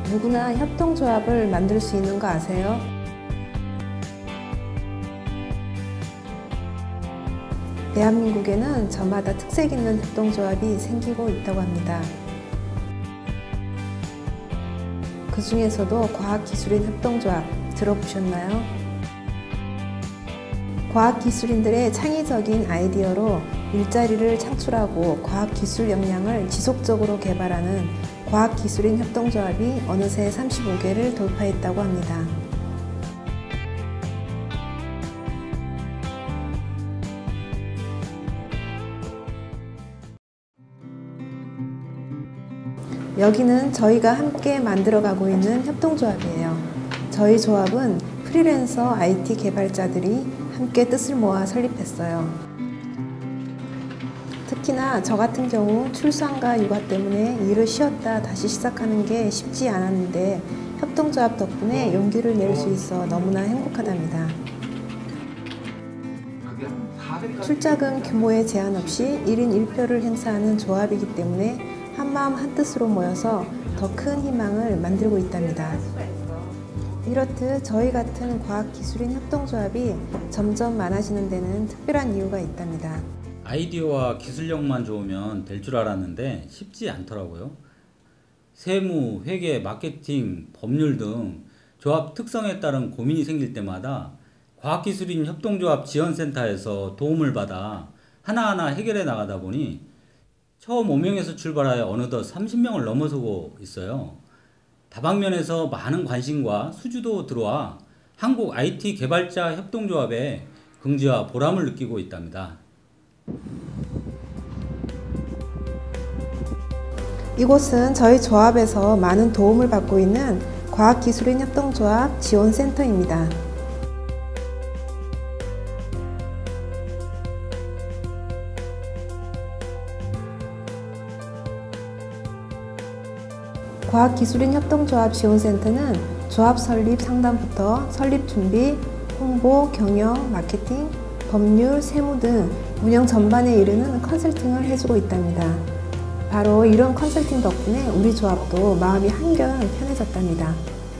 누구나 협동조합을 만들 수 있는 거 아세요? 대한민국에는 저마다 특색 있는 협동조합이 생기고 있다고 합니다. 그 중에서도 과학기술인 협동조합 들어보셨나요? 과학기술인들의 창의적인 아이디어로 일자리를 창출하고 과학기술 역량을 지속적으로 개발하는 과학기술인 협동조합이 어느새 35개를 돌파했다고 합니다. 여기는 저희가 함께 만들어가고 있는 협동조합이에요. 저희 조합은 프리랜서 IT 개발자들이 함께 뜻을 모아 설립했어요. 특히나 저 같은 경우 출산과 육아 때문에 일을 쉬었다 다시 시작하는 게 쉽지 않았는데 협동조합 덕분에 용기를 낼 수 있어 너무나 행복하답니다. 출자금 규모에 제한 없이 1인 1표를 행사하는 조합이기 때문에 한마음 한뜻으로 모여서 더 큰 희망을 만들고 있답니다. 이렇듯 저희 같은 과학기술인 협동조합이 점점 많아지는 데는 특별한 이유가 있답니다. 아이디어와 기술력만 좋으면 될 줄 알았는데 쉽지 않더라고요. 세무, 회계, 마케팅, 법률 등 조합 특성에 따른 고민이 생길 때마다 과학기술인 협동조합 지원센터에서 도움을 받아 하나하나 해결해 나가다 보니 처음 5명에서 출발하여 어느덧 30명을 넘어서고 있어요. 다방면에서 많은 관심과 수주도 들어와 한국 IT 개발자 협동조합에 긍지와 보람을 느끼고 있답니다. 이곳은 저희 조합에서 많은 도움을 받고 있는 과학기술인 협동조합 지원센터입니다. 과학기술인 협동조합 지원센터는 조합 설립 상담부터 설립 준비, 홍보, 경영, 마케팅, 법률, 세무 등 운영 전반에 이르는 컨설팅을 해주고 있답니다. 바로 이런 컨설팅 덕분에 우리 조합도 마음이 한결 편해졌답니다.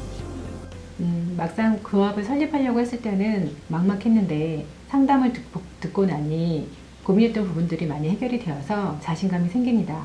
막상 조합을 설립하려고 했을 때는 막막했는데 상담을 듣고 나니 고민했던 부분들이 많이 해결이 되어서 자신감이 생깁니다.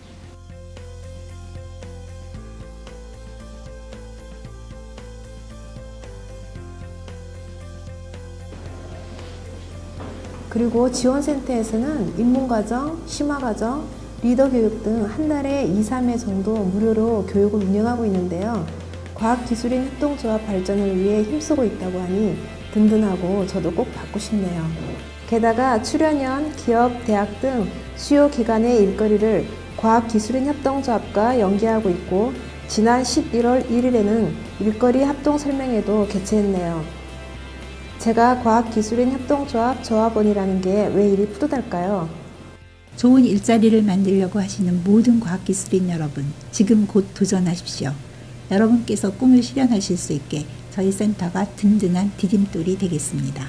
그리고 지원센터에서는 입문과정, 심화과정, 리더교육 등 한 달에 2~3회 정도 무료로 교육을 운영하고 있는데요. 과학기술인 협동조합 발전을 위해 힘쓰고 있다고 하니 든든하고 저도 꼭 받고 싶네요. 게다가 출연연, 기업, 대학 등 수요 기관의 일거리를 과학기술인 협동조합과 연계하고 있고 지난 11월 1일에는 일거리 합동 설명회도 개최했네요. 제가 과학기술인 협동조합 조합원이라는 게 왜 이리 뿌듯할까요? 좋은 일자리를 만들려고 하시는 모든 과학기술인 여러분, 지금 곧 도전하십시오. 여러분께서 꿈을 실현하실 수 있게 저희 센터가 든든한 디딤돌이 되겠습니다.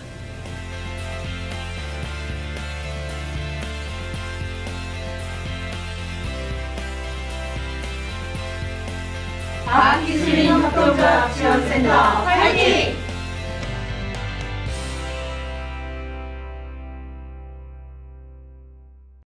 과학기술인 협동조합 지원센터 화이팅!